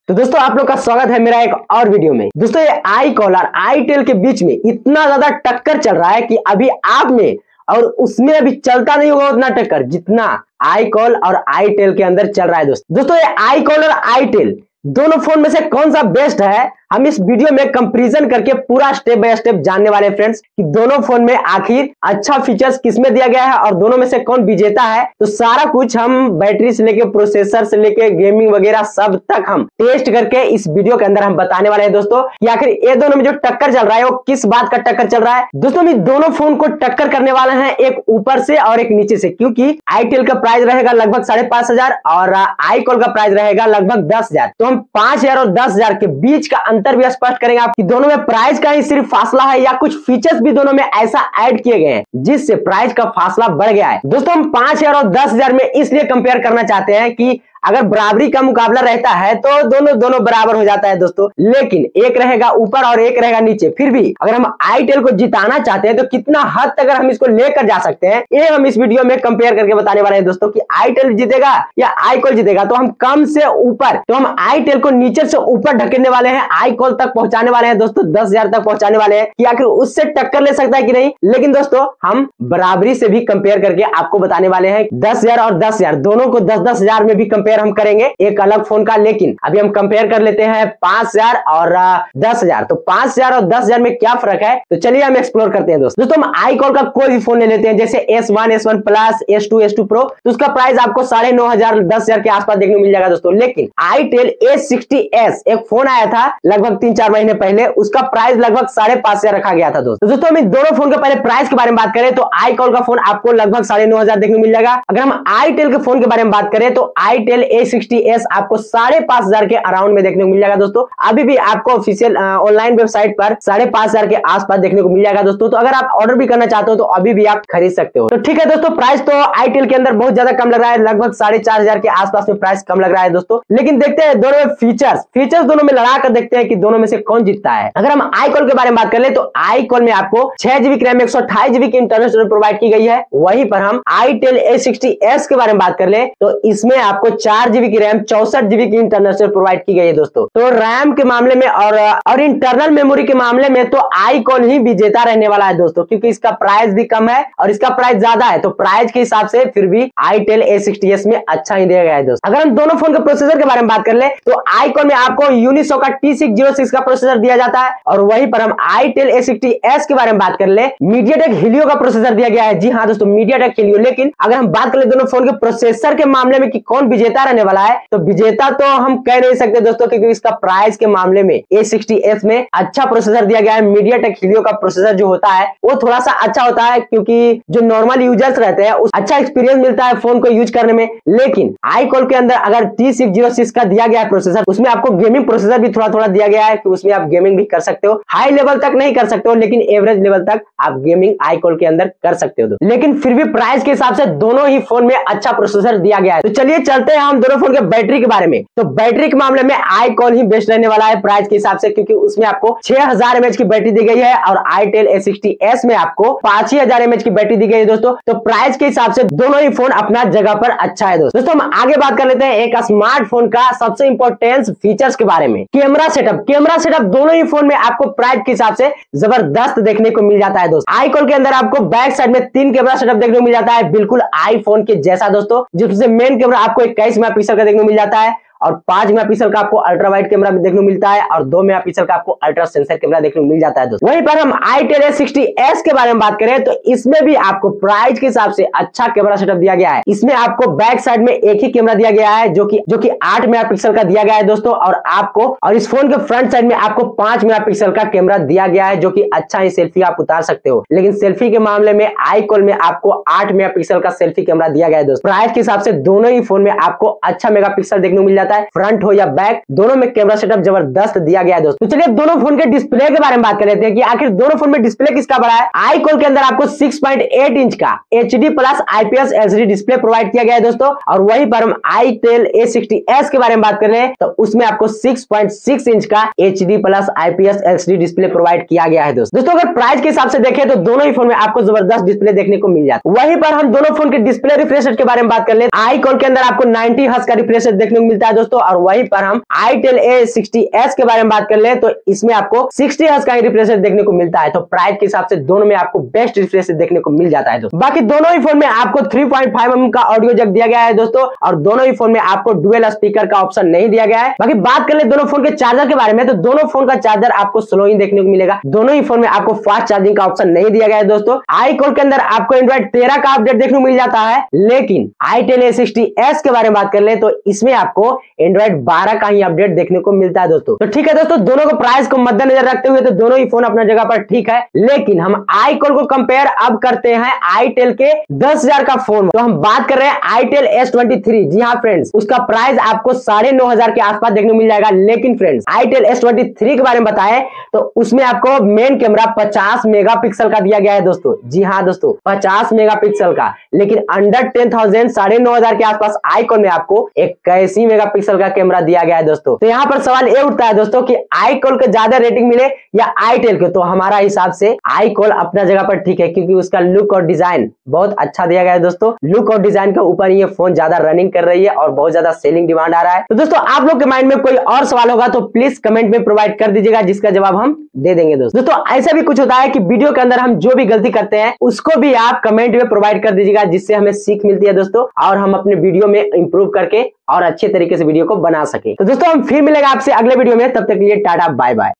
तो दोस्तों आप लोग का स्वागत है मेरा एक और वीडियो में। दोस्तों ये iCall और itel के बीच में इतना ज्यादा टक्कर चल रहा है कि अभी आप में और उसमें अभी चलता नहीं होगा उतना टक्कर जितना iCall और itel के अंदर चल रहा है। दोस्तों ये iCall और itel दोनों फोन में से कौन सा बेस्ट है, हम इस वीडियो में कंपैरिजन करके पूरा स्टेप बाय स्टेप जानने वाले हैं फ्रेंड्स कि दोनों फोन में आखिर अच्छा फीचर्स किसमें दिया गया है और दोनों में से कौन विजेता है। तो सारा कुछ हम बैटरी से लेके प्रोसेसर से लेके गेमिंग वगैरह सब तक हम टेस्ट करके इस वीडियो के अंदर हम बताने वाले हैं दोस्तों कि आखिर ये दोनों में जो टक्कर चल रहा है वो किस बात का टक्कर चल रहा है। दोस्तों हम दोनों फोन को टक्कर करने वाले हैं, एक ऊपर से और एक नीचे से, क्योंकि itel का प्राइस रहेगा लगभग 5,500 और iCall का प्राइस रहेगा लगभग 10,000। तो हम 5,000 और 10,000 के बीच का अंतर भी स्पष्ट करेंगे आप कि दोनों में प्राइस का ही सिर्फ फासला है या कुछ फीचर्स भी दोनों में ऐसा ऐड किए गए हैं जिससे प्राइस का फासला बढ़ गया है। दोस्तों हम 5,000 और 10,000 में इसलिए कंपेयर करना चाहते हैं कि अगर बराबरी का मुकाबला रहता है तो दोनों बराबर हो जाता है दोस्तों, लेकिन एक रहेगा ऊपर और एक रहेगा नीचे। फिर भी अगर हम itel को जिताना चाहते हैं तो कितना हद तक हम इसको लेकर जा सकते हैं ये हम इस वीडियो में कंपेयर करके बताने वाले हैं दोस्तों कि itel जीतेगा या iCall जीतेगा। तो हम कम से ऊपर, तो हम itel को नीचे से ऊपर ढकेलने वाले हैं, iCall तक पहुंचाने वाले हैं दोस्तों, 10,000 तक पहुंचाने वाले हैं कि आखिर उससे टक्कर ले सकता है कि नहीं। लेकिन दोस्तों हम बराबरी से भी कंपेयर करके आपको बताने वाले हैं 10,000 और 10,000 दोनों को 10,000 में भी कंपेयर हम करेंगे एक अलग फोन का। लेकिन अभी हम कंपेयर कर लेते हैं 5,000 और 10,000। तो 5,000 और 10,000 में क्या फर्क है, तो चलिए हम एक्सप्लोर करते हैं दोस्तों हम iCall का कोई भी फोन ले लेते हैं जैसे S1, S1 plus, S2, S2 pro, तो उसका प्राइस आपको 9,500 10,000 के आसपास देखने को मिल जाएगा दोस्तों। लेकिन itel A60s एक फोन आया था लगभग 3-4 महीने पहले, उसका प्राइस लगभग 5,500 रखा गया था दोस्तों। हम इन दोनों फोन के पहले प्राइस के बारे में बात करें तो iCall का फोन आपको लगभग 9,500 देखने को मिल जाएगा। अगर हम itel के फोन के बारे में बात करें तो itel A60s आपको 5,500 के अराउंड में देखने को मिल जाएगा दोस्तों। अभी भी आपको ऑफिशियल ऑनलाइन वेबसाइट पर 5,500 के आसपास देखने को मिल जाएगा दोस्तों। तो अगर आप ऑर्डर भी करना चाहते हो तो अभी भी आप खरीद सकते हो। तो ठीक है दोस्तों, प्राइस तो itel के अंदर बहुत ज्यादा कम लग रहा है, लगभग 4,500 के आसपास में प्राइस कम लग रहा है दोस्तों। लेकिन देखते हैं दोनों में फीचर्स दोनों में लड़ा कर देखते हैं कि दोनों में से कौन जीतता है। अगर हम iCall के बारे में बात कर ले तो iCall में आपको 6 GB रैम 128 GB की इंटरनल स्टोरेज प्रोवाइड की गई है। वहीं पर हम itel A60s के बारे में बात कर ले तो इसमें आपको 4 GB की रैम 64 GB की इंटरनल स्टोरेज प्रोवाइड की गई है दोस्तों। तो रैम के मामले में और इंटरनल मेमोरी के मामले में तो iCall ही विजेता रहने वाला है दोस्तों, क्योंकि इसका प्राइस भी कम है और इसका प्राइस ज्यादा है। तो प्राइस के हिसाब से फिर भी itel A60s में अच्छा ही दिया गया है दोस्तों। अगर हम दोनों फोन के प्रोसेसर के बारे में बात कर ले तो iCall में आपको यूनिसो का T606 का प्रोसेसर दिया जाता है और वहीं पर हम itel A60s के बारे में बात कर ले MediaTek Helio का प्रोसेसर दिया गया है। जी हाँ दोस्तों, MediaTek Helio। लेकिन अगर हम बात कर ले दोनों फोन के प्रोसेसर के मामले में कि कौन विजेता रहने वाला है, तो विजेता तो हम कह नहीं सकते दोस्तों, क्योंकि इसका प्राइस के मामले में A60s में अच्छा प्रोसेसर दिया गया है। MediaTek Helio का प्रोसेसर जो होता है वो थोड़ा सा अच्छा होता है, क्योंकि जो नॉर्मल यूजर्स रहते हैं उस अच्छा एक्सपीरियंस मिलता है फोन को यूज करने में। लेकिन iCall के अंदर अगर T606 का दिया गया है प्रोसेसर, उसमें आपको गेमिंग प्रोसेसर भी थोड़ा दिया गया है कि उसमें आप गेमिंग भी कर सकते हो। हाई लेवल तक नहीं कर सकते हो, लेकिन एवरेज लेवल तक आप गेमिंग iCall के अंदर कर सकते हो। लेकिन फिर भी प्राइस के हिसाब से दोनों ही फोन में अच्छा प्रोसेसर दिया गया है। तो चलिए चलते हैं हम दोनों फोन के बैटरी के बारे में। तो बैटरी के मामले में iCall ही बेस्ट रहने वाला है प्राइस के हिसाब से, क्योंकि उसमें आपको 6,000 mAh की बैटरी दी गई है और itel A60s में आपको 5,000 mAh की बैटरी दी गई है दोस्तों। तो प्राइस के हिसाब से दोनों ही फोन अपना जगह पर अच्छा है दोस्तों। हम आगे बात कर लेते हैं एक स्मार्टफोन का सबसे इंपॉर्टेंट फीचर्स के बारे में। कैमरा सेटअप दोनों ही फोन में आपको प्राइस के हिसाब से जबरदस्त देखने को मिल जाता है दोस्तों। iCall के अंदर आपको बैक साइड में 3 कैमरा सेटअप देखने को मिल जाता है, बिल्कुल आईफोन के जैसा दोस्तों, जिसमें मेन कैमरा आपको 21 मेगापिक्सल का देखने को मिल जाता है और 5 मेगापिक्सल का आपको अल्ट्रा वाइड कैमरा देखने को मिलता है और 2 मेगापिक्सल का आपको अल्ट्रा सेंसर कैमरा देखने को मिल जाता है दोस्तों। वहीं पर हम itel A60s के बारे में बात करें तो इसमें भी आपको प्राइस के हिसाब से अच्छा कैमरा सेटअप दिया गया है। इसमें आपको बैक साइड में एक ही कैमरा दिया गया है जो कि 8 मेगापिक्सल का दिया गया है दोस्तों, और इस फोन के फ्रंट साइड में आपको 5 मेगापिक्सल का कैमरा दिया गया है जो कि अच्छा ही सेल्फी आप उतार सकते हो। लेकिन सेल्फी के मामले में iCall में आपको 8 मेगापिक्सल का सेल्फी कैमरा दिया गया है दोस्तों। प्राइस के हिसाब से दोनों ही फोन में आपको अच्छा मेगापिक्सल देखने को मिल जाता है, फ्रंट हो या बैक दोनों में कैमरा सेटअप जबरदस्त दिया गया है दोस्तों। तो चलिए दोनों फोन के डिस्प्ले के बारे में बात कर लेते हैं कि आखिर दोनों फोन में डिस्प्ले किसका बड़ा है। iCall के अंदर आपको 6.8 इंच का HD plus IPS LCD display provide किया गया है दोस्तों, और वहीं पर हम itel A60s के बारे में बात कर रहे हैं तो उसमें आपको 6.6 इंच का HD plus IPS LCD display provide किया गया है दोस्तों। अगर प्राइस के हिसाब से देखें तो दोनों ही फोन में आपको जबरदस्त डिस्प्ले देखने को मिल जाता है। वहीं पर हम दोनों फोन के डिस्प्ले रिफ्रेश रेट के बारे में बात कर ले, iCall के अंदर आपको 90 हर्ट्ज का रिफ्रेश रेट देखने को मिलता है दोस्तों। और वहीं पर हम itel A60s के बारे में बात कर ले तो इसमें आपको 60 हर्ट्ज का ही रिफ्रेश रेट देखने को मिलता है। तो प्राइस के हिसाब से दोनों में आपको बेस्ट रिफ्रेश रेट देखने को मिल जाता है दोस्तों। बाकी दोनों ही फोन में आपको 3.5 mm का ऑडियो जैक दिया गया है दोस्तों, और दोनों ही फोन में आपको डुअल स्पीकर का ऑप्शन नहीं दिया गया है। बाकी बात कर ले दोनों फोन के चार्जर के बारे में, तो दोनों फोन का चार्जर आपको स्लो ही देखने को मिलेगा। दोनों ही फोन में आपको फास्ट चार्जिंग का ऑप्शन नहीं दिया गया है दोस्तों। iQOO के अंदर आपको एंड्रॉइड 13 का अपडेट देखने को मिल जाता है, लेकिन itel A60s के बारे में बात कर ले तो इसमें आपको एंड्रॉइड 12 का ही अपडेट देखने को मिलता है दोस्तों। तो ठीक है दोस्तों, दोनों को प्राइस को मद्देनजर रखते हुए तो दोनों ही फोन अपना जगह पर ठीक है, लेकिन हम iQOO को कंपेयर अब करते हैं itel के 10,000 का फोन। तो हम बात कर रहे हैं itel S23। जी हाँ फ्रेंड्स, उसका प्राइस आपको 9,500 के आसपास देखने को मिल जाएगा। लेकिन फ्रेंड्स itel S23 के बारे में बताएं तो उसमें आपको मेन कैमरा 50 मेगापिक्सल का दिया गया है दोस्तों। जी हाँ दोस्तों, 50 मेगापिक्सल का। लेकिन अंडर 10,000 9,500 के आसपास iQOO में आपको 81 मेगापिक्सल का कैमरा दिया गया है दोस्तों। तो यहाँ पर सवाल ये उठता है दोस्तों कि iQOO को ज्यादा रेटिंग मिले या itel को। तो हमारा हिसाब से iQOO अपना जगह पर ठीक है, क्योंकि उसका लुक और डिजाइन बहुत अच्छा दिया गया है दोस्तों। लुक और डिजाइन के ऊपर ये फोन ज्यादा रनिंग कर रही है और बहुत ज्यादा सेलिंग डिमांड आ रहा है। तो दोस्तों आप लोग के माइंड में कोई और सवाल होगा तो प्लीज कमेंट में प्रोवाइड कर दीजिएगा, जिसका जवाब हम दे देंगे दोस्तों। ऐसा भी कुछ होता है कि वीडियो के अंदर हम जो भी गलती करते हैं उसको भी आप कमेंट में प्रोवाइड कर दीजिएगा, जिससे हमें सीख मिलती है दोस्तों, और हम अपने वीडियो में इंप्रूव करके और अच्छे तरीके से वीडियो को बना सके। तो दोस्तों हम फिर मिलेगा आपसे अगले वीडियो में, तब तक के लिए टाटा बाय बाय।